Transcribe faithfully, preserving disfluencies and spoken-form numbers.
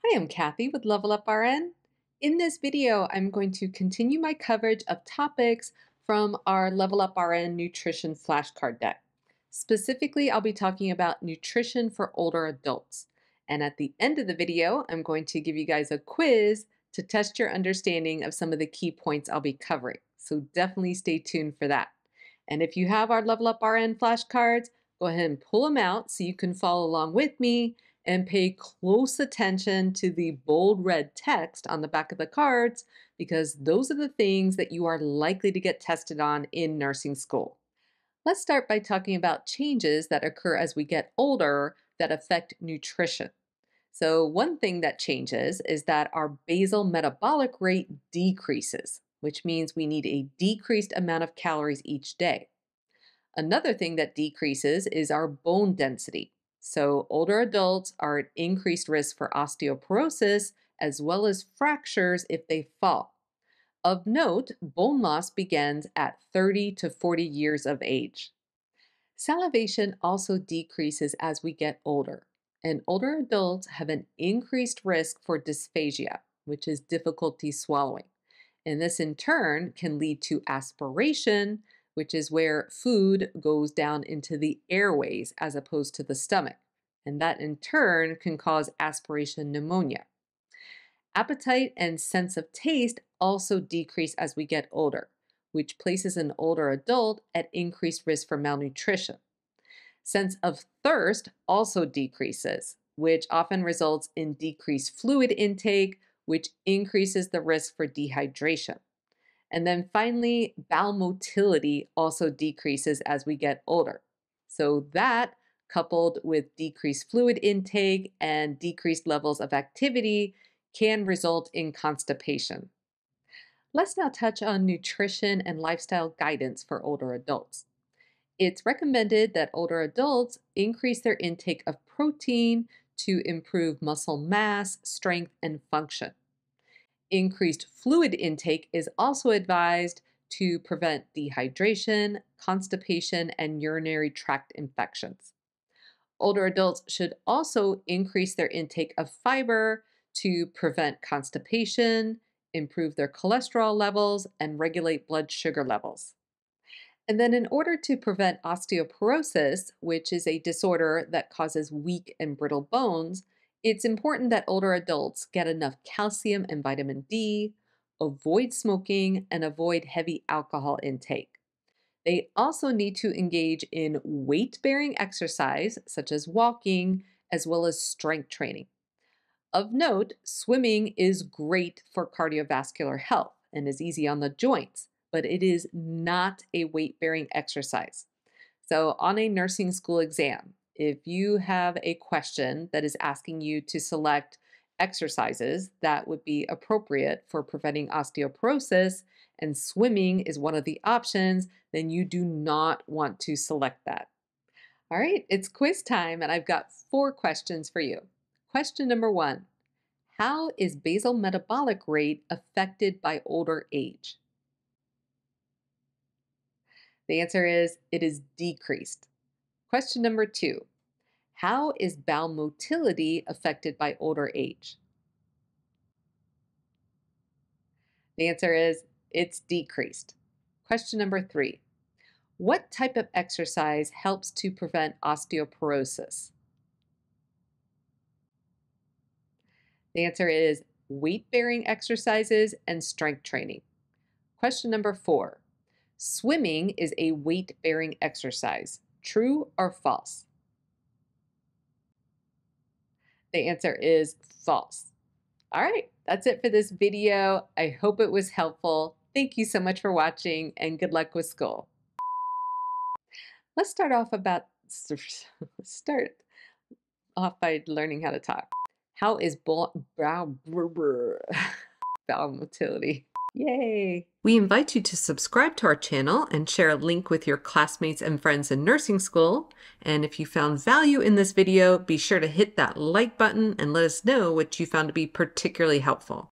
Hi, I'm Cathy with Level Up R N. In this video, I'm going to continue my coverage of topics from our Level Up R N nutrition flashcard deck. Specifically, I'll be talking about nutrition for older adults. And at the end of the video, I'm going to give you guys a quiz to test your understanding of some of the key points I'll be covering. So definitely stay tuned for that. And if you have our Level Up R N flashcards, go ahead and pull them out so you can follow along with me and pay close attention to the bold red text on the back of the cards, because those are the things that you are likely to get tested on in nursing school. Let's start by talking about changes that occur as we get older that affect nutrition. So one thing that changes is that our basal metabolic rate decreases, which means we need a decreased amount of calories each day. Another thing that decreases is our bone density. So older adults are at increased risk for osteoporosis as well as fractures if they fall. Of note, bone loss begins at thirty to forty years of age. Salivation also decreases as we get older, and older adults have an increased risk for dysphagia, which is difficulty swallowing. And this in turn can lead to aspiration, which is where food goes down into the airways as opposed to the stomach. And that in turn can cause aspiration pneumonia. Appetite and sense of taste also decrease as we get older, which places an older adult at increased risk for malnutrition. Sense of thirst also decreases, which often results in decreased fluid intake, which increases the risk for dehydration. And then finally, bowel motility also decreases as we get older. So that, coupled with decreased fluid intake and decreased levels of activity, can result in constipation. Let's now touch on nutrition and lifestyle guidance for older adults. It's recommended that older adults increase their intake of protein to improve muscle mass, strength, and function. Increased fluid intake is also advised to prevent dehydration, constipation, and urinary tract infections. Older adults should also increase their intake of fiber to prevent constipation, improve their cholesterol levels, and regulate blood sugar levels. And then in order to prevent osteoporosis, which is a disorder that causes weak and brittle bones, it's important that older adults get enough calcium and vitamin D, avoid smoking, and avoid heavy alcohol intake. They also need to engage in weight-bearing exercise, such as walking, as well as strength training. Of note, swimming is great for cardiovascular health and is easy on the joints, but it is not a weight-bearing exercise. So on a nursing school exam, if you have a question that is asking you to select exercises that would be appropriate for preventing osteoporosis, and swimming is one of the options, then you do not want to select that. All right, it's quiz time, and I've got four questions for you. Question number one, how is basal metabolic rate affected by older age? The answer is it is decreased. Question number two, how is bowel motility affected by older age? The answer is it's decreased. Question number three, what type of exercise helps to prevent osteoporosis? The answer is weight-bearing exercises and strength training. Question number four, swimming is a weight-bearing exercise. True or false? The answer is false. All right, that's it for this video. I hope it was helpful. Thank you so much for watching, and good luck with school. Let's start off about start off by learning how to talk. How is brow bowel motility? Yay! We invite you to subscribe to our channel and share a link with your classmates and friends in nursing school. And if you found value in this video, be sure to hit that like button and let us know what you found to be particularly helpful.